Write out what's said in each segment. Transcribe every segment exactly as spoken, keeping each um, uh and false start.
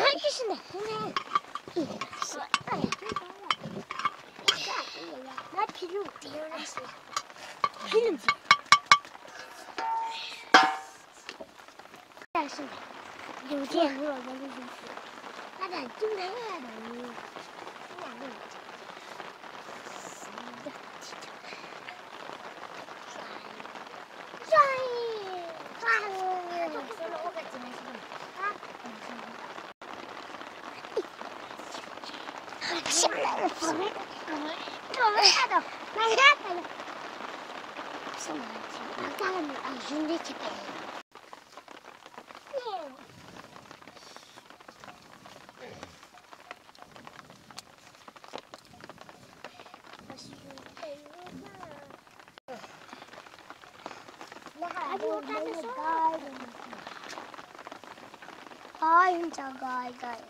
있으네. 나 필요 없어. 필요 없어. 요새 나는 좀 해야 돼. Ay, gay gay.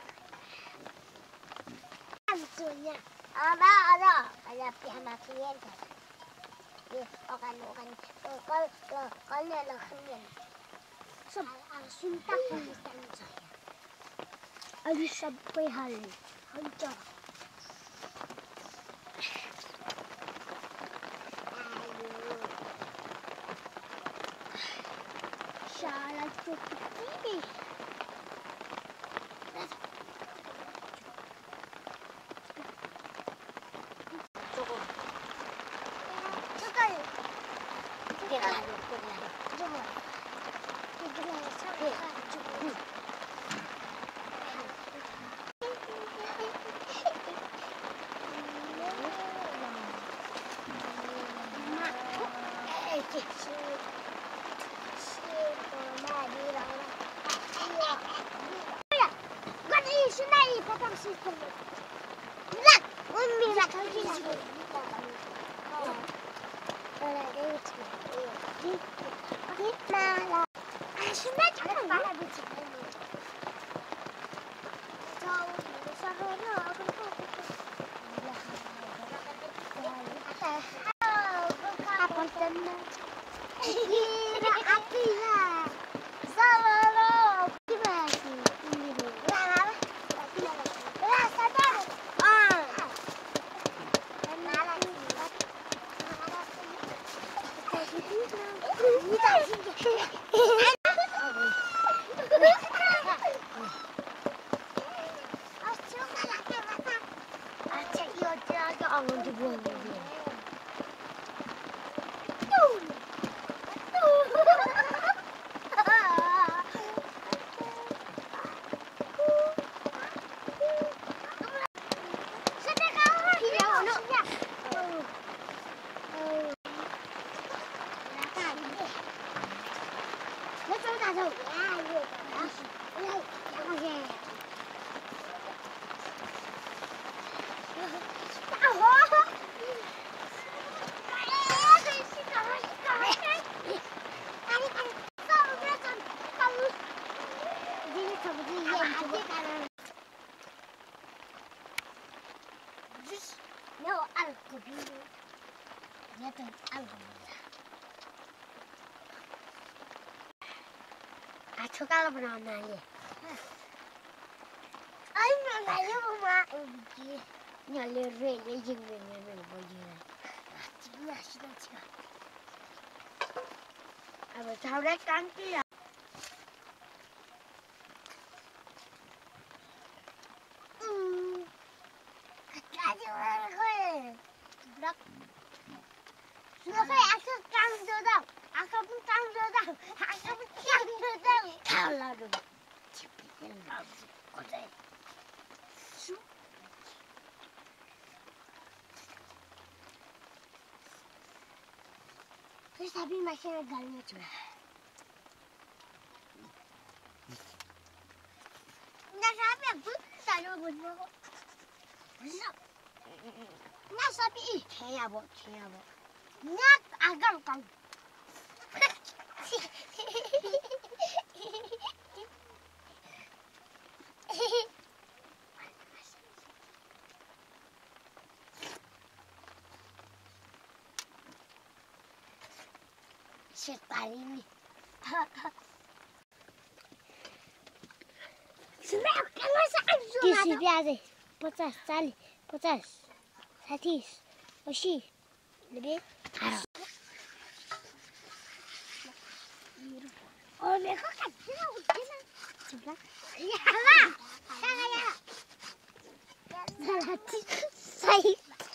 Antunya. Ada ada. Ada pihak klien kan. Ni akan akan kal kal ni lah klien. Sab sunta kulitan saya. Ali sampai hal. Hancur. Syarat seperti Kalau banana ni, ay banana mama, ni le re le jing le le le boleh. Cina cina cina. Abang tahu dah kanti ya. Hmm, kacau orang kau. Blok. Blok aku kang jodoh. Aku pun kang jodoh. Aku pun kang jodoh. Kalau tu, cipikan lagi. Kau Su. Terus tapi masih ada galnya cuma. Nak sapi apa? Tak ada benda. Nak. Nak sapi eh. Kaya bo, kaya bo. Nak agam kang. Sekali ni. Senang kan masa तीस रुपियाँ अझै पचास चालिस पचास साठी असी नब्बे सही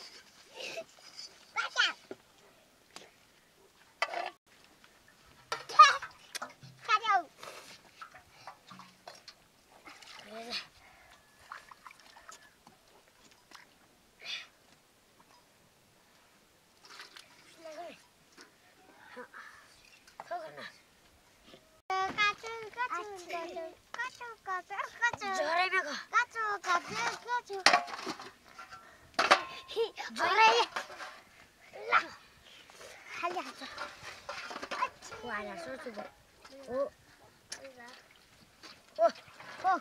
Oh, oh, oh.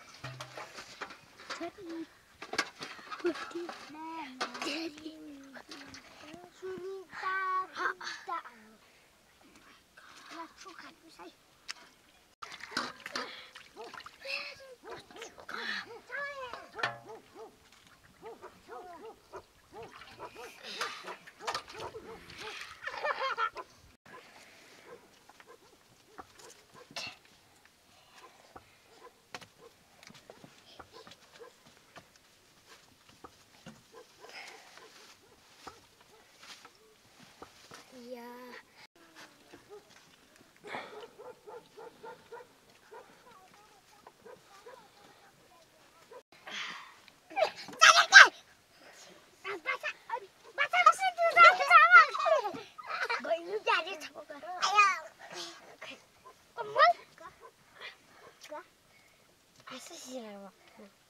Essa gira,